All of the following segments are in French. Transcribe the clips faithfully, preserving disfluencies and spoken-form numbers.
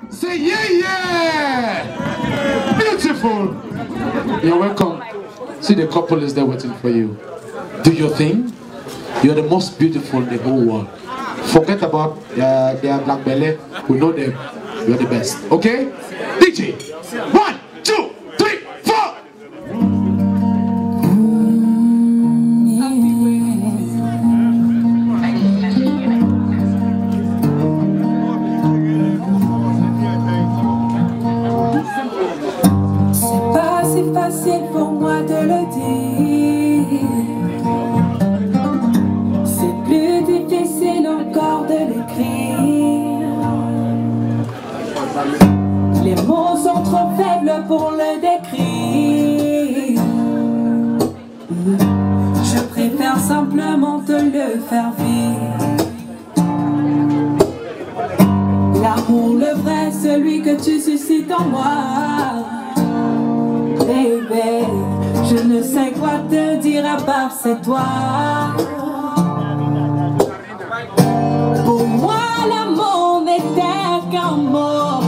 Say yeah, yeah! Beautiful! You're welcome. See, the couple is there waiting for you. Do your thing. You're the most beautiful in the whole world. Forget about uh, their black belly. We know them. You're the best. Okay? D J. One, two, three, four! C'est pas si facile pour moi de le dire. C'est plus difficile encore de l'écrire. Les mots sont trop faibles pour le décrire. Je préfère simplement te le faire vivre. L'amour, le vrai, celui que tu suscites en moi. Baby, je ne sais quoi te dire à part c'est toi. Pour moi, l'amour n'était qu'un mot.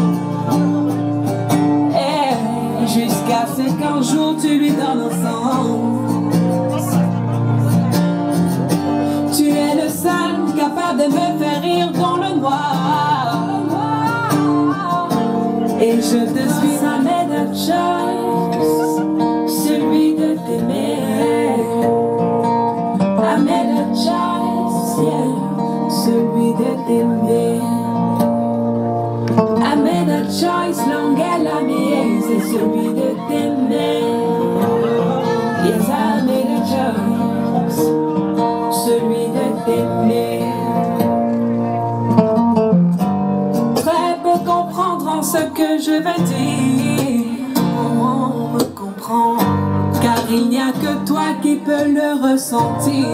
Et jusqu'à ce qu'un jour tu lui donnes un sens. Tu es le seul capable de me faire rire dans le noir. Et je te suis jamais de choice, celui de t'aimer. I made a choice, yeah, celui de t'aimer. I made a choice, longue l'amie, c'est celui de t'aimer. Yes, I made a choice, celui de t'aimer. Très peu comprendre en ce que je veux dire. On me comprend, car il n'y a que toi qui peux le ressentir.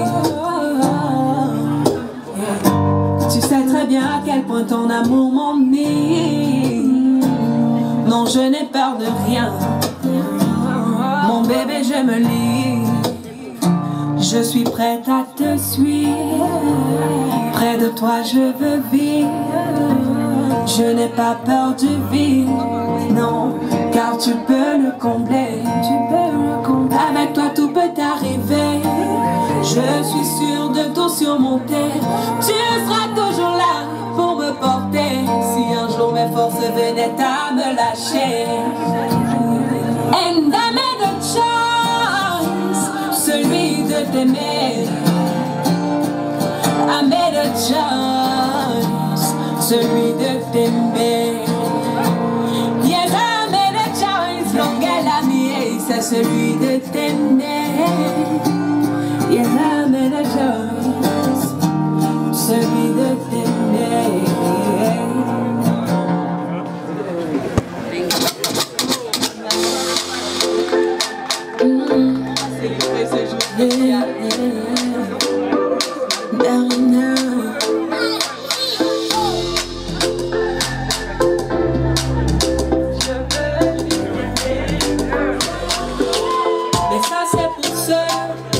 Tu sais très bien à quel point ton amour m'ennuie. Non, je n'ai peur de rien. Mon bébé, je me lie. Je suis prête à te suivre. Près de toi, je veux vivre. Je n'ai pas peur du vide, non, car tu peux le combler. Tu peux le combler. Avec toi, tout peut arriver. Je suis sûre de tout surmonter. Tu seras toujours là pour me porter. Si un jour mes forces venaient à me lâcher. And I made a choice, celui de t'aimer. I made a choice, celui de t'aimer. Yes, I made a choice, longue l'amie, c'est celui de t'aimer. Yes, I made a choice, celui de t'aimer. Mm. Yeah, yeah. Now, now. Mais ça c'est pour ceux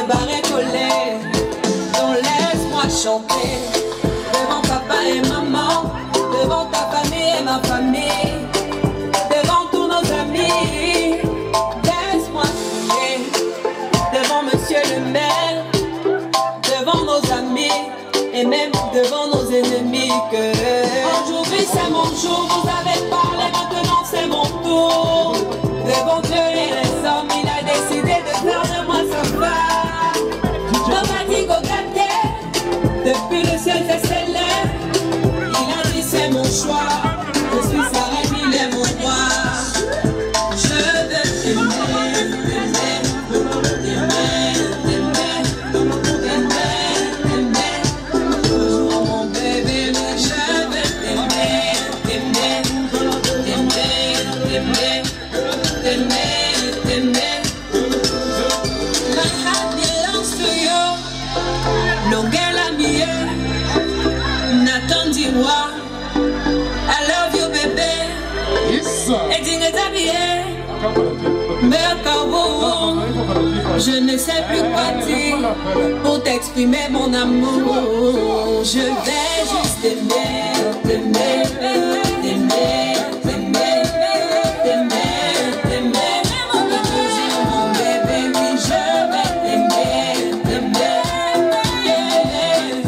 cabaret collé. Donc laisse-moi chanter devant papa et maman, devant ta famille et ma famille, devant tous nos amis. Laisse-moi chanter devant monsieur le maire, devant nos amis et même devant nos ennemis. Que aujourd'hui c'est mon jour, vous avez parlé, maintenant c'est mon tour. Devant Dieu et les hommes, il a décidé de faire de moi sa femme. Dans ma dit depuis le ciel s'est scellé, il a dit c'est mon choix. Je suis sa reine, il est mon roi. Je veux t'aimer, t'aimer, t'aimer, t'aimer, t'aimer, toujours mon bébé. Je veux t'aimer, t'aimer, t'aimer, t'aimer, t'aimer, t'aimer. My heart belongs to you. Longueur la mienne, Nathan Diwa. I love you bébé. Et tu n'es habillé. Mais quand je ne sais plus quoi dire pour t'exprimer mon amour. Je vais juste t'aimer, t'aimer, t'aimer, t'aimer, t'aimer, t'aimer. Toujours mon bébé, oui je vais t'aimer, t'aimer, t'aimer,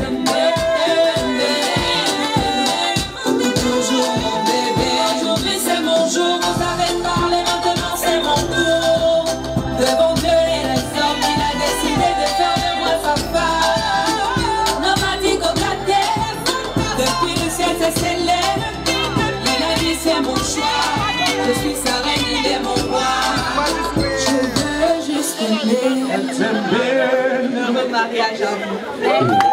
t'aimer. Toujours mon bébé. Aujourd'hui c'est mon jour, vous avez parlé, maintenant c'est mon tour. Devant Dieu et les hommes, il a décidé de faire de moi sa femme. Non m'a dit qu'au gâté, depuis le ciel s'est scellé. Il a dit c'est mon choix, je suis sa reine, il est mon roi. Je veux juste t'aimer. Elle t'aime bien. Le mariage à vous.